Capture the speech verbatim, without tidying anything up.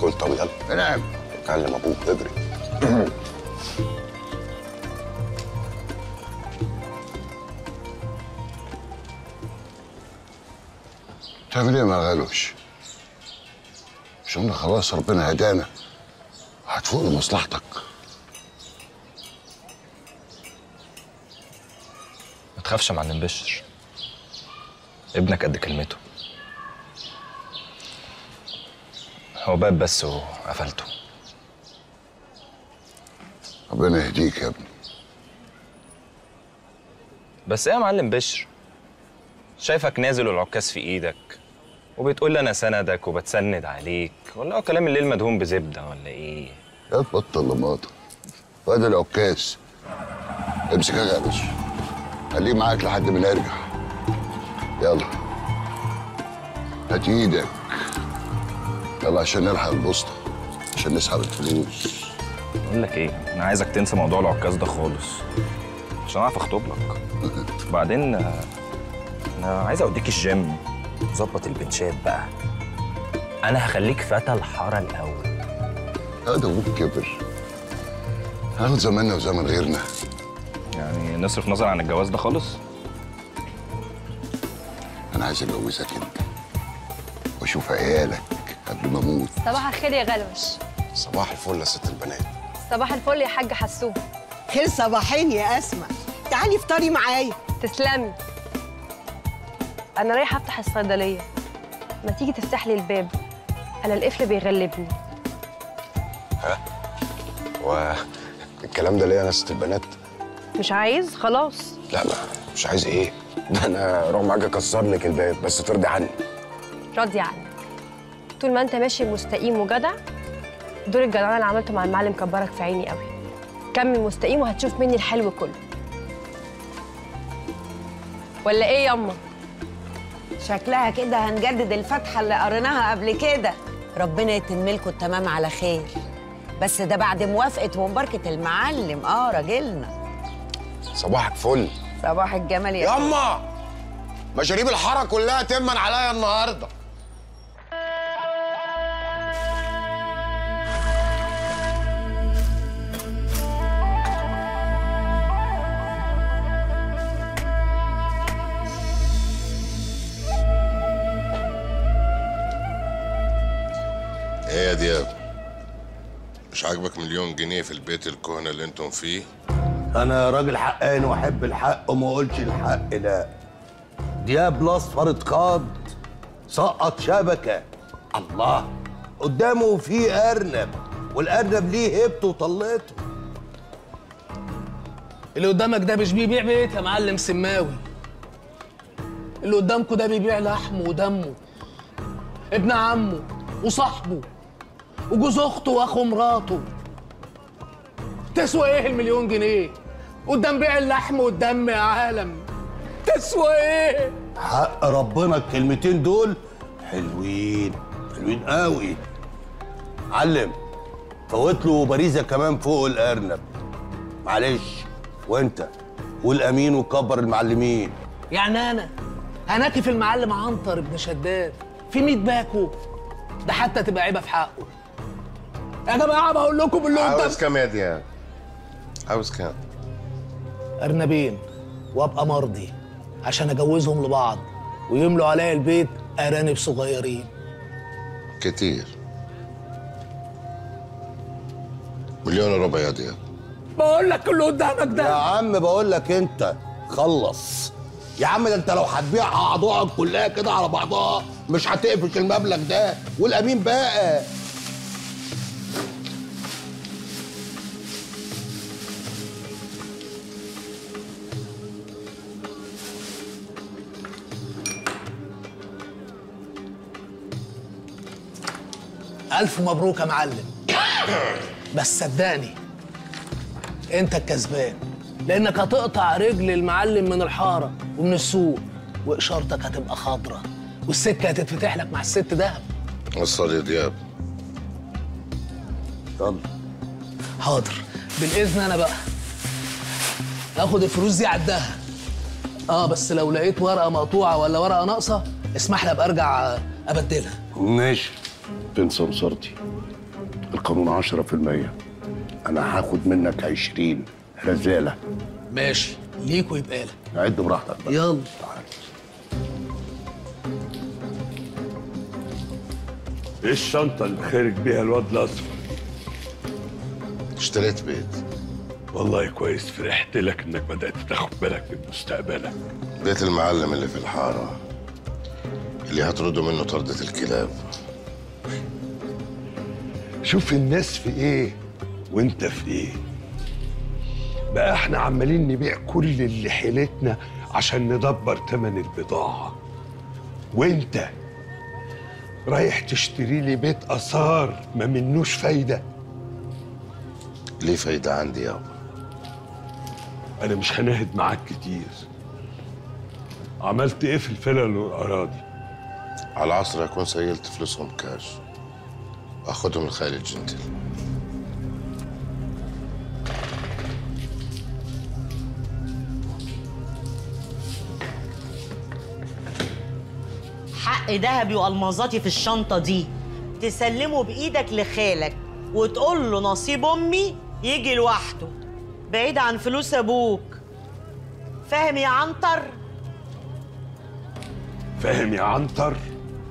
قلت طب يلا نام. كلم ابوك اجري. تعمل ايه يا غالوش؟ مش قلنا خلاص ربنا هدانا هتفوق لمصلحتك. ما تخافش يا معلم بشر، ابنك قد كلمته. هو باب بس وقفلته. ربنا يهديك يا ابني. بس ايه يا معلم بشر؟ شايفك نازل والعكاز في ايدك وبتقول لي انا سندك وبتسند عليك، ولا هو كلام الليل مدهون بزبده ولا ايه؟ يا تبطل لماطه. وادي العكاز امسك يا باشا، خليه معاك لحد ما نرجع. يلا هات ايدك يلا عشان نلحق البوسطه عشان نسحب الفلوس. بقول لك ايه، انا عايزك تنسى موضوع العكاز ده خالص عشان اعرف اخطب لك. وبعدين انا عايز اوديك الجيم ظبط البنشات بقى. انا هخليك فتى الحاره الاول. هذا ابوك كبر، هناخد زماننا وزمن غيرنا. يعني نصرف نظر عن الجواز ده خالص؟ انا عايز اتجوزك انت واشوف عيالك قبل ما اموت. صباح الخير يا غلوش. صباح الفل يا ست البنات. صباح الفل يا حاج حسوم. خير صباحين يا اسماء، تعالي افطري معايا. تسلمي. انا رايحه افتح الصيدليه، ما تيجي تفتح لي الباب، انا القفل بيغلبني. ها هو الكلام ده ليه يا ست البنات؟ مش عايز خلاص. لا ما مش عايز ايه، ده انا اروح معاك اكسر لك الباب بس ترضي عني. راضي عنك طول ما انت ماشي مستقيم وجدع. دور الجدعانه اللي عملته مع المعلم كبرك في عيني قوي. كمل مستقيم وهتشوف مني الحلو كله. ولا ايه ياما؟ شكلها كده هنجدد الفتحه اللي قريناها قبل كده. ربنا يتم لكم التمام على خير، بس ده بعد موافقه ومباركه المعلم. اه راجلنا. صباحك فل. صباح الجمال يا ياما. مشاريب الحاره كلها تمن عليا النهارده. ايه يا دياب؟ مش عاجبك مليون جنيه في البيت الكهنة اللي انتم فيه؟ انا راجل حقاني واحب الحق وما اقولش الحق لا. دياب الاصفر اتقاض سقط شبكه. الله، قدامه في ارنب والارنب ليه هيبته وطلته. اللي قدامك ده مش بيبيع بيت يا معلم سماوي. اللي قدامكوا ده بيبيع لحمه ودمه، ابن عمه وصاحبه وجوز اخته واخو مراته. تسوى ايه المليون جنيه قدام بيع اللحم والدم يا عالم؟ تسوى ايه؟ حق ربنا الكلمتين دول حلوين حلوين قوي. علم فوت له باريزه كمان فوق الارنب معلش. وانت والامين وكبر المعلمين. يعني انا هناكي في المعلم عنتر ابن شداد في مية باكو ده حتى تبقى عيبه في حقه. يا جماعه بقول لكم اللي قدام. عاوز كام يا دياب؟ عاوز كام؟ ارنبين وابقى مرضي عشان اجوزهم لبعض ويملوا عليا البيت ارانب صغيرين. كتير. مليون وربع يا دياب. بقول لك اللي قدامك ده. يا عم بقول لك انت خلص يا عم. ده انت لو هتبيع اعضائك كلها كده على بعضها مش هتقفش المبلغ ده. والامين بقى ألف مبروك يا معلم. بس صدقني أنت الكسبان، لأنك هتقطع رجل المعلم من الحارة ومن السوق، وإشارتك هتبقى خضرة، والسكة هتتفتح لك مع الست دهب. وصل يا دياب. يلا. حاضر، بالإذن أنا بقى آخد الفلوس دي عدها. آه بس لو لقيت ورقة مقطوعة ولا ورقة ناقصة اسمح لي أبقى أرجع أبدلها. ماشي. فين سمسرتي؟ القانون عشرة في المية، انا هاخد منك عشرين رزاله. ماشي، ليك ويبقى لك. عد براحتك بقى. يلا تعال. ايه الشنطة اللي خارج بيها الواد الأصفر؟ اشتريت بيت. والله كويس، فرحت لك إنك بدأت تاخد بالك من مستقبلك. بيت المعلم اللي في الحارة اللي هتردوا منه طردة الكلاب. شوف الناس في إيه وأنت في إيه. بقى إحنا عمالين نبيع كل اللي حيلتنا عشان ندبر تمن البضاعة، وأنت رايح تشتري لي بيت آثار ما منوش فايدة. ليه فايدة عندي يابا؟ أنا مش هناهد معاك كتير. عملت إيه في الفلل والأراضي؟ على العصر أكون سيلت فلوسهم كاش، أخدهم لخالد جنتل. حق ذهبي والمازاتي في الشنطه دي تسلمه بايدك لخالك وتقول له نصيب امي يجي لوحده بعيد عن فلوس ابوك. فاهم يا عنتر؟ فاهم يا عنتر؟